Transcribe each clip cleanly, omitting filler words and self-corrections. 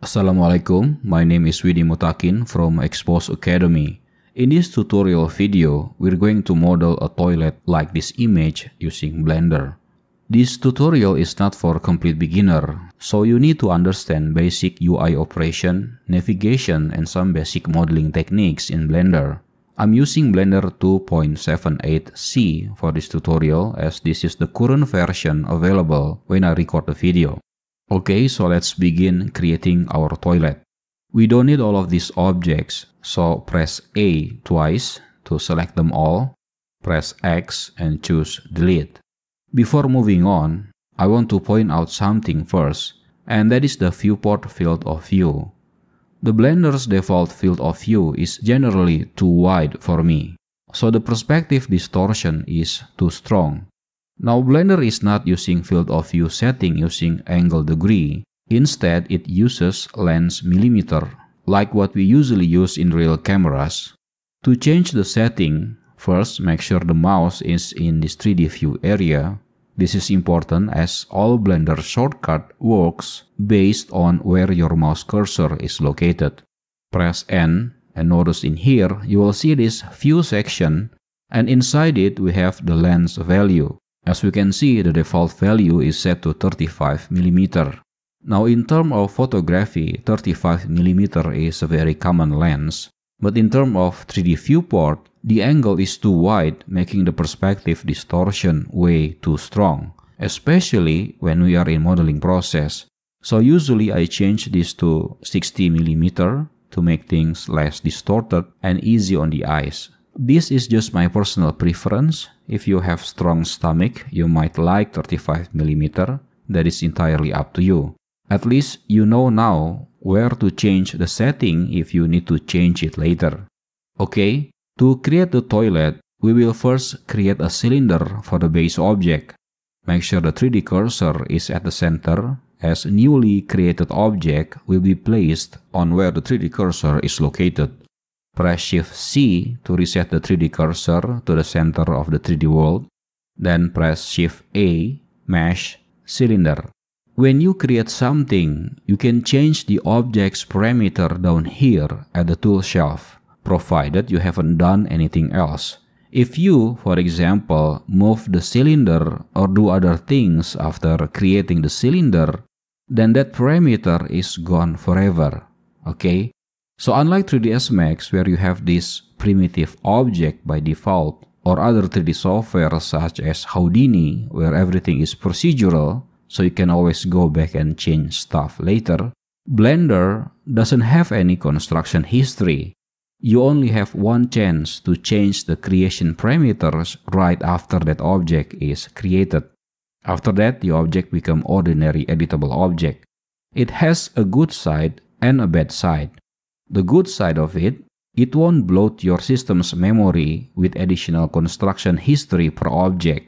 Assalamualaikum, my name is Widi Mutakin from Expose Academy. In this tutorial video, we're going to model a toilet like this image using Blender. This tutorial is not for complete beginner, so you need to understand basic UI operation, navigation, and some basic modeling techniques in Blender. I'm using Blender 2.78C for this tutorial as this is the current version available when I record the video. Okay, so let's begin creating our toilet. We don't need all of these objects, so press A twice to select them all, press X and choose Delete. Before moving on, I want to point out something first, and that is the viewport field of view. The Blender's default field of view is generally too wide for me, so the perspective distortion is too strong. Now Blender is not using field of view setting using angle degree. Instead, it uses lens millimeter, like what we usually use in real cameras. To change the setting, first make sure the mouse is in this 3D view area. This is important as all Blender shortcut works based on where your mouse cursor is located. Press N and notice in here you will see this view section, and inside it we have the lens value. As we can see, the default value is set to 35mm. Now in terms of photography, 35mm is a very common lens. But in terms of 3D viewport, the angle is too wide, making the perspective distortion way too strong, especially when we are in modeling process. So usually I change this to 60mm to make things less distorted and easy on the eyes. This is just my personal preference. If you have strong stomach, you might like 35mm. That is entirely up to you. At least you know now where to change the setting if you need to change it later. Okay, to create the toilet, we will first create a cylinder for the base object. Make sure the 3D cursor is at the center, as newly created object will be placed on where the 3D cursor is located. Press Shift-C to reset the 3D cursor to the center of the 3D world. Then press Shift-A, Mesh, Cylinder. When you create something, you can change the object's parameter down here at the tool shelf, provided you haven't done anything else. If you, for example, move the cylinder or do other things after creating the cylinder, then that parameter is gone forever. Okay? So unlike 3ds Max where you have this primitive object by default or other 3D software such as Houdini where everything is procedural, so you can always go back and change stuff later, Blender doesn't have any construction history. You only have one chance to change the creation parameters right after that object is created. After that, the object becomes ordinary editable object. It has a good side and a bad side. The good side of it won't bloat your system's memory with additional construction history per object.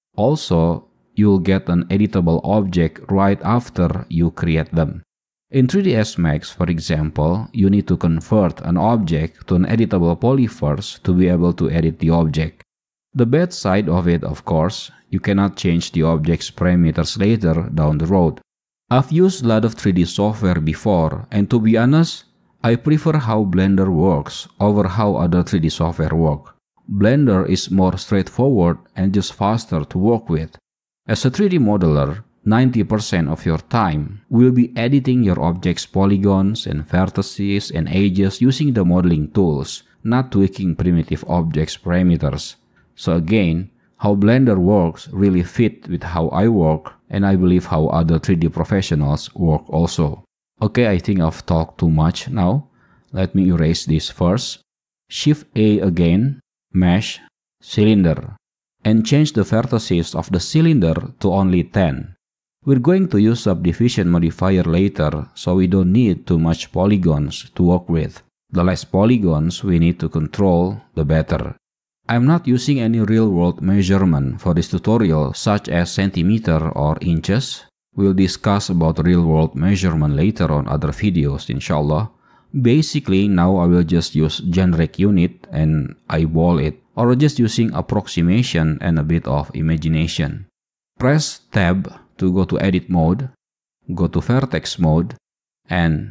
Also, you'll get an editable object right after you create them. In 3ds Max, for example, you need to convert an object to an editable poly first to be able to edit the object. The bad side of it, of course, you cannot change the object's parameters later down the road. I've used a lot of 3D software before, and to be honest, I prefer how Blender works over how other 3D software work. Blender is more straightforward and just faster to work with. As a 3D modeler, 90% of your time will be editing your object's polygons and vertices and edges using the modeling tools, not tweaking primitive objects' parameters. So again, how Blender works really fit with how I work, and I believe how other 3D professionals work also. Okay, I think I've talked too much now. Let me erase this first. Shift-A again, Mesh, Cylinder, and change the vertices of the cylinder to only 10. We're going to use subdivision modifier later, so we don't need too much polygons to work with. The less polygons we need to control, the better. I'm not using any real-world measurement for this tutorial such as centimeter or inches. We'll discuss about real-world measurement later on other videos, inshallah. Basically, now I will just use generic unit and eyeball it, or just using approximation and a bit of imagination. Press Tab to go to edit mode, go to vertex mode, and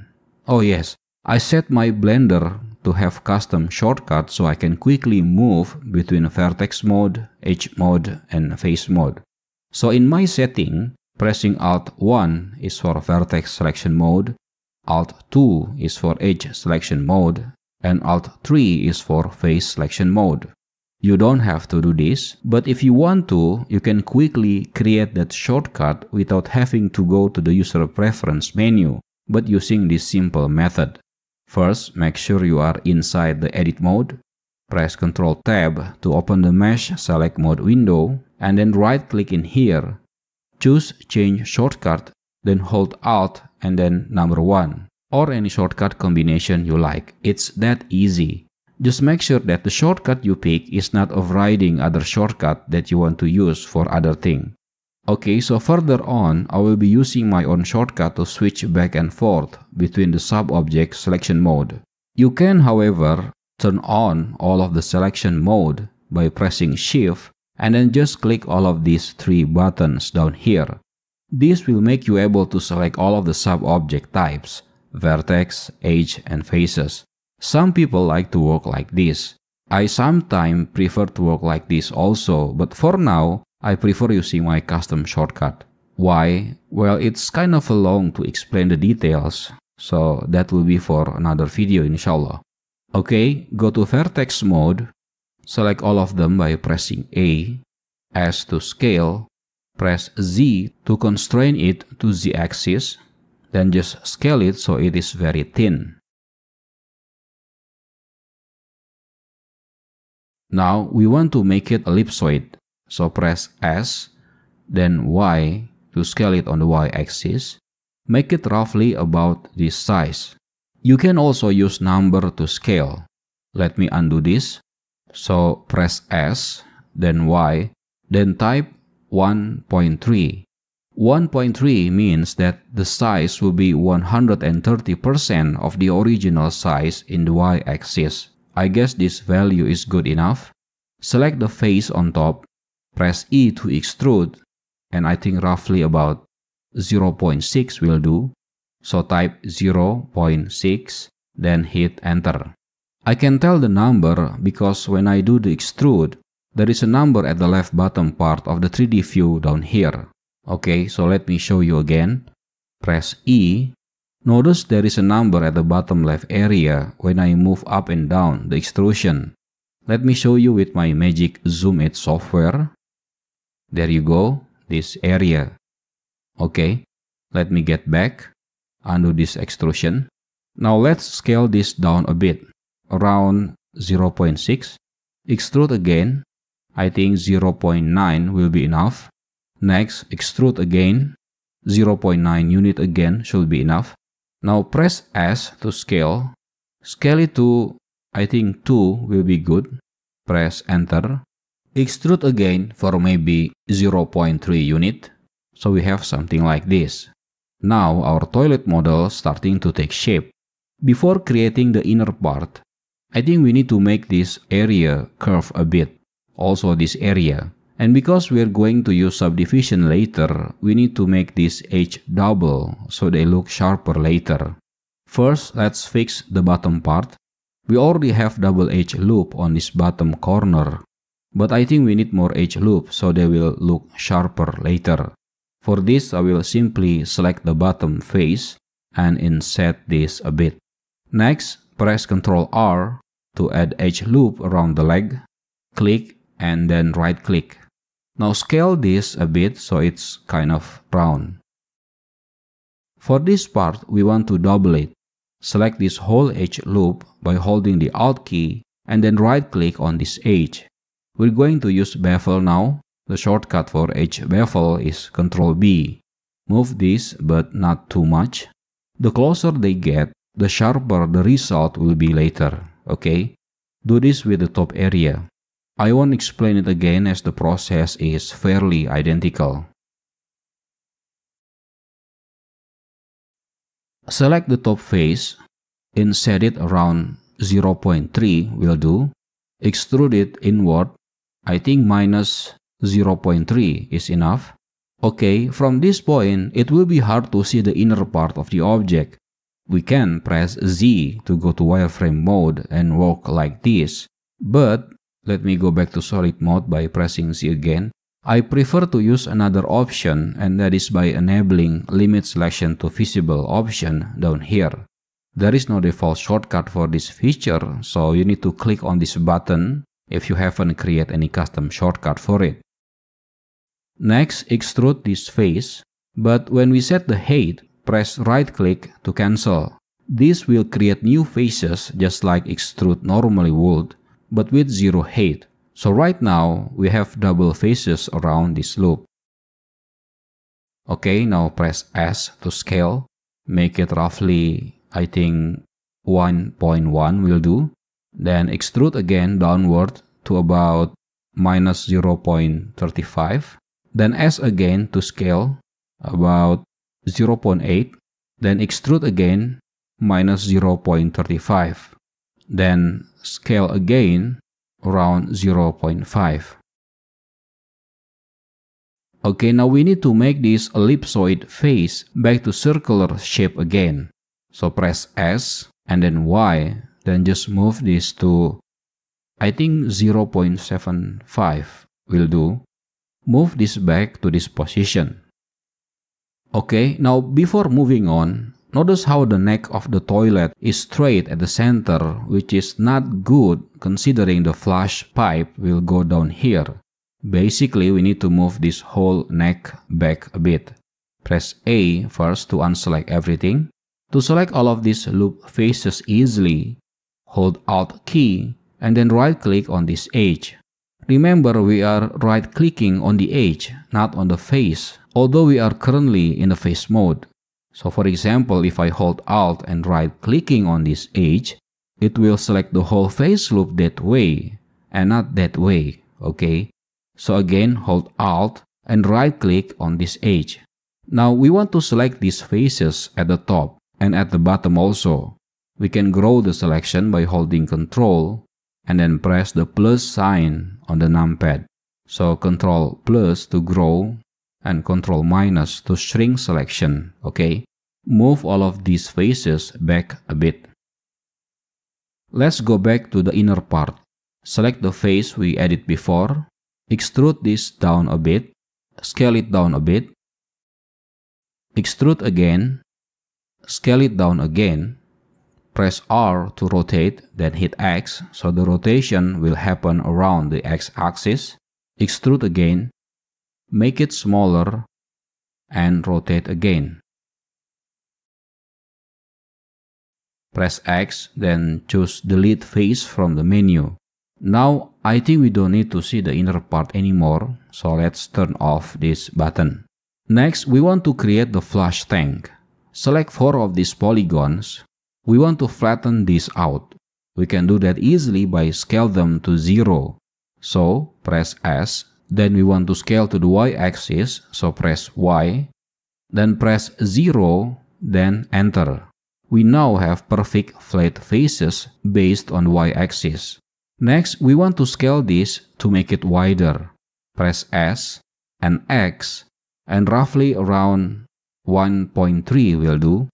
Oh yes, I set my Blender to have custom shortcuts so I can quickly move between vertex mode, edge mode, and face mode. So in my setting, pressing Alt 1 is for vertex selection mode, Alt 2 is for edge selection mode, and Alt 3 is for face selection mode. You don't have to do this, but if you want to, you can quickly create that shortcut without having to go to the user preference menu, but using this simple method. First, make sure you are inside the edit mode. Press Ctrl Tab to open the Mesh Select Mode window, and then right-click in here. Choose Change Shortcut, then hold Alt and then number 1, or any shortcut combination you like. It's that easy. Just make sure that the shortcut you pick is not overriding other shortcut that you want to use for other thing. Okay, so further on, I will be using my own shortcut to switch back and forth between the sub-object selection mode. You can, however, turn on all of the selection mode by pressing Shift and then just click all of these 3 buttons down here. This will make you able to select all of the sub-object types, vertex, edge, and faces. Some people like to work like this. I sometimes prefer to work like this also, but for now, I prefer using my custom shortcut. Why? Well, it's kind of long to explain the details, so that will be for another video inshallah. Okay, go to vertex mode, select all of them by pressing A, S to scale, press Z to constrain it to Z-axis, then just scale it so it is very thin. Now we want to make it ellipsoid, so press S, then Y to scale it on the Y-axis. Make it roughly about this size. You can also use number to scale. Let me undo this. So press S, then Y, then type 1.3. 1.3 means that the size will be 130% of the original size in the Y-axis. I guess this value is good enough. Select the face on top, press E to extrude, and I think roughly about 0.6 will do. So type 0.6, then hit enter. I can tell the number because when I do the extrude, there is a number at the left bottom part of the 3D view down here. Okay, so let me show you again. Press E. Notice there is a number at the bottom left area when I move up and down the extrusion. Let me show you with my Magic Zoom It software. There you go, this area. Okay, let me get back, undo this extrusion. Now let's scale this down a bit, around 0.6. Extrude again. I think 0.9 will be enough. Next, extrude again. 0.9 unit again should be enough. Now press S to scale. Scale it to, I think 2 will be good. Press enter. Extrude again for maybe 0.3 unit. So we have something like this. Now our toilet model starting to take shape. Before creating the inner part, I think we need to make this area curve a bit. Also this area. And because we're going to use subdivision later, we need to make this edge double so they look sharper later. First, let's fix the bottom part. We already have double edge loop on this bottom corner, but I think we need more edge loop so they will look sharper later. For this, I will simply select the bottom face and inset this a bit. Next, press Ctrl R to add edge loop around the leg. Click and then right click. Now scale this a bit so it's kind of round. For this part, we want to double it. Select this whole edge loop by holding the Alt key and then right click on this edge. We're going to use bevel now. The shortcut for edge bevel is Ctrl B. Move this but not too much. The closer they get, the sharper the result will be later. Okay? Do this with the top area. I won't explain it again as the process is fairly identical. Select the top face, inset it around 0.3 will do, extrude it inward, I think minus 0.3 is enough. Okay, from this point, it will be hard to see the inner part of the object. We can press Z to go to wireframe mode and work like this. But let me go back to solid mode by pressing Z again. I prefer to use another option, and that is by enabling limit selection to visible option down here. There is no default shortcut for this feature, so you need to click on this button if you haven't created any custom shortcut for it. Next, extrude this face, but when we set the height, press right-click to cancel. This will create new faces just like extrude normally would, but with zero height. So right now, we have double faces around this loop. Okay, now press S to scale. Make it roughly, I think, 1.1 will do. Then extrude again downward to about minus 0.35. Then S again to scale, about 0.8. Then extrude again, minus 0.35. Then scale again, around 0.5. Okay, now we need to make this ellipsoid face back to circular shape again. So press S and then Y, then just move this to, I think 0.75 will do. Move this back to this position. Okay, now before moving on, notice how the neck of the toilet is straight at the center, which is not good considering the flush pipe will go down here. Basically, we need to move this whole neck back a bit. Press A first to unselect everything. To select all of these loop faces easily, hold Alt key and then right-click on this edge. Remember, we are right-clicking on the edge, not on the face, although we are currently in the face mode. So for example, if I hold Alt and right-clicking on this edge, it will select the whole face loop that way and not that way, okay? So again, hold Alt and right-click on this edge. Now we want to select these faces at the top and at the bottom also. We can grow the selection by holding Ctrl and then press the plus sign on the numpad. So Ctrl plus to grow and Ctrl minus to shrink selection, okay? Move all of these faces back a bit. Let's go back to the inner part. Select the face we added before. Extrude this down a bit. Scale it down a bit. Extrude again. Scale it down again. Press R to rotate, then hit X, so the rotation will happen around the X-axis. Extrude again. Make it smaller and rotate again. Press X, then choose Delete Face from the menu. Now, I think we don't need to see the inner part anymore, so let's turn off this button. Next, we want to create the flush tank. Select 4 of these polygons. We want to flatten this out. We can do that easily by scale them to 0. So, press S. Then we want to scale to the Y-axis, so press Y. Then press 0, then Enter. We now have perfect flat faces based on Y-axis. Next, we want to scale this to make it wider. Press S and X, and roughly around 1.3 will do.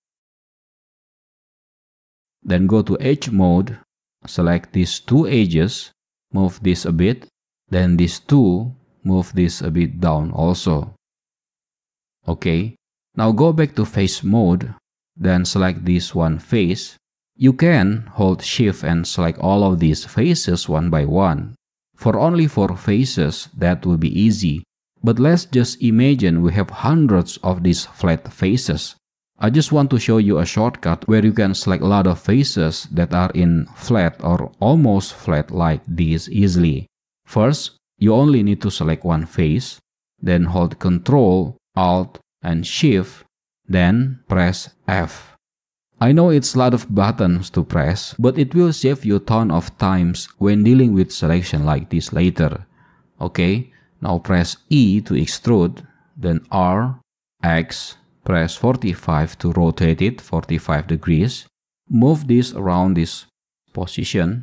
Then go to Edge Mode, select these 2 edges, move this a bit, then these 2, move this a bit down also. Okay, now go back to Face Mode, then select this one face. You can hold Shift and select all of these faces one by one. For only 4 faces, that will be easy. But let's just imagine we have hundreds of these flat faces. I just want to show you a shortcut where you can select a lot of faces that are in flat or almost flat like this easily. First, you only need to select one face, then hold Ctrl, Alt, and Shift, then press F. I know it's a lot of buttons to press, but it will save you a ton of times when dealing with selection like this later. Okay, now press E to extrude, then R, X, press 45 to rotate it 45 degrees. Move this around this position.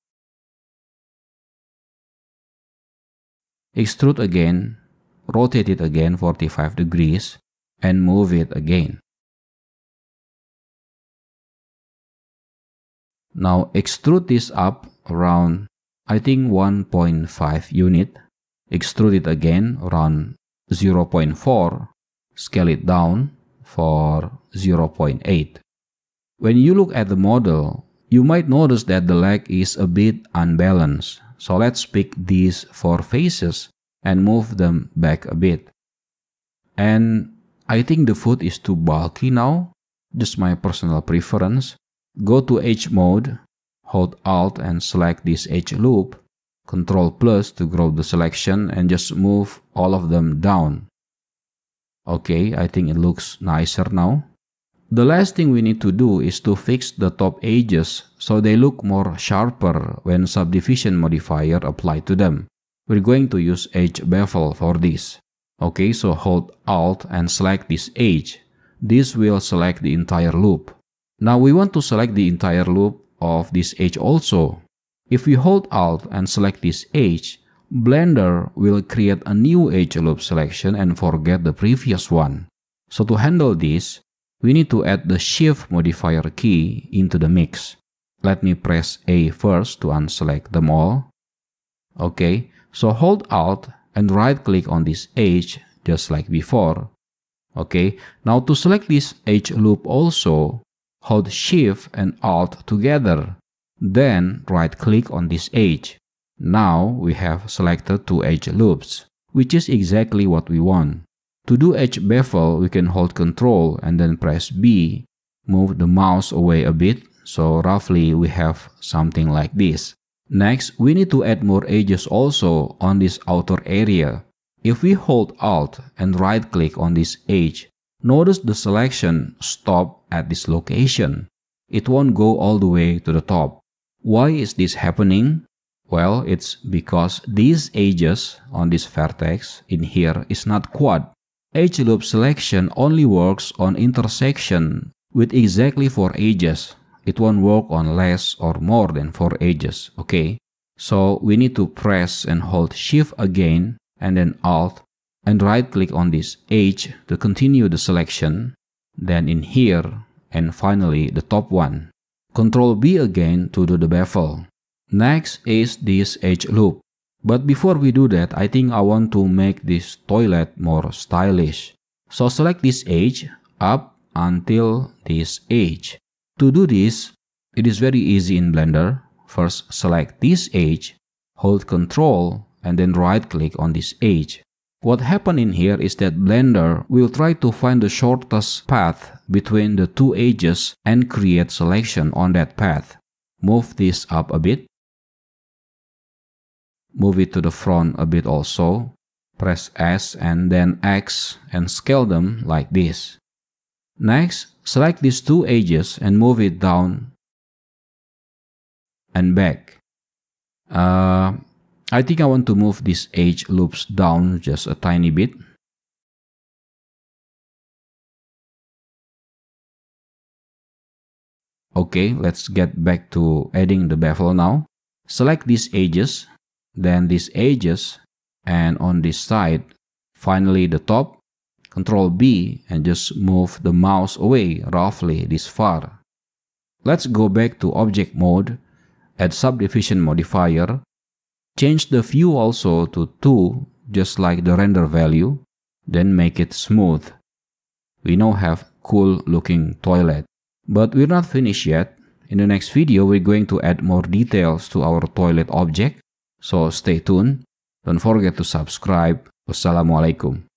Extrude again, rotate it again 45 degrees, and move it again. Now extrude this up around, I think 1.5 unit. Extrude it again around 0.4. Scale it down for 0.8. When you look at the model, you might notice that the leg is a bit unbalanced. So let's pick these 4 faces and move them back a bit. And I think the foot is too bulky now, just my personal preference. Go to Edge mode, hold Alt and select this edge loop, Ctrl plus to grow the selection and just move all of them down. Okay, I think it looks nicer now. The last thing we need to do is to fix the top edges so they look more sharper when subdivision modifier applied to them. We're going to use edge bevel for this. Okay, so hold Alt and select this edge. This will select the entire loop. Now we want to select the entire loop of this edge also. If we hold Alt and select this edge, Blender will create a new edge loop selection and forget the previous one. So to handle this, we need to add the Shift modifier key into the mix. Let me press A first to unselect them all. Okay, so hold Alt and right-click on this edge just like before. Okay, now to select this edge loop also, hold Shift and Alt together. Then right-click on this edge. Now we have selected 2 edge loops, which is exactly what we want. To do edge bevel, we can hold Ctrl and then press B, move the mouse away a bit, so roughly we have something like this. Next, we need to add more edges also on this outer area. If we hold Alt and right-click on this edge, notice the selection stop at this location. It won't go all the way to the top. Why is this happening? Well, it's because these edges on this vertex in here is not quad. Edge loop selection only works on intersection with exactly 4 edges. It won't work on less or more than 4 edges, okay? So we need to press and hold Shift again and then Alt and right-click on this edge to continue the selection, then in here, and finally the top one. Ctrl B again to do the bevel. Next is this edge loop. But before we do that, I think I want to make this toilet more stylish. So select this edge up until this edge. To do this, it is very easy in Blender. First, select this edge, hold Ctrl, and then right-click on this edge. What happened in here is that Blender will try to find the shortest path between the 2 edges and create selection on that path. Move this up a bit. Move it to the front a bit also. Press S and then X and scale them like this. Next, select these 2 edges and move it down and back. I think I want to move these edge loops down just a tiny bit. Okay, let's get back to adding the bevel now. Select these edges, then these edges, and on this side, finally the top. Ctrl B and just move the mouse away roughly this far. Let's go back to object mode, add subdivision modifier, change the view also to 2 just like the render value, then make it smooth. We now have cool looking toilet. But we're not finished yet. In the next video, we're going to add more details to our toilet object. So stay tuned. Don't forget to subscribe. Wassalamualaikum.